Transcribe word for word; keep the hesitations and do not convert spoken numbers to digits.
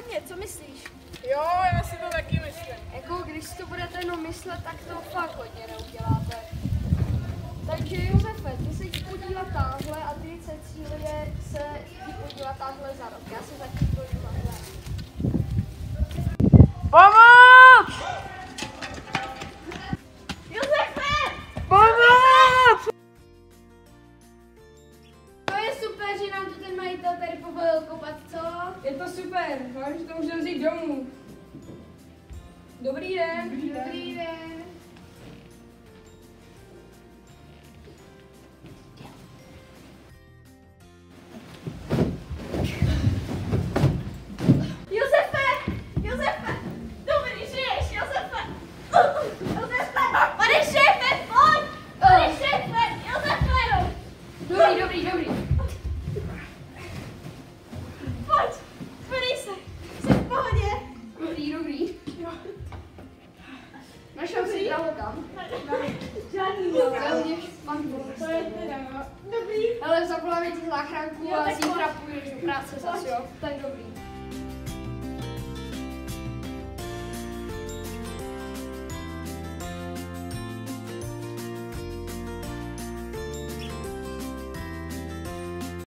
hodně, co myslíš? Jo, já si to taky myslím. Jako když si to budete jenom myslet, tak to fakt hodně neuděláte. Takže Josefe, ty se jdi podívat táhle a ty Cecílie se jdi podívat táhle za rok. Já se zatím dojdu takhle. Pomoc! Josefe! Pomoc! To je super, že nám to ten majitel tady povolil kopat, co? Je to super, hlavně, že to můžeme vzít domů. Dobrý den. Dobrý den. Dobrý den. Josefe! Josefe! Dobrý, žiješ, Josefe! Josefe! Pane šéfe, pojď! Pane šéfe, Josefe! Dobrý, dobrý, dobrý. Pojď, zvedej se, jsi v pohodě. Dobrý, dobrý. Našel si drahotam. Žádný jo. To je teda, no. Dobrý. Ale zavolám ti záchranku a zítra půjdeš do práce zase, jo? Tak dobrý.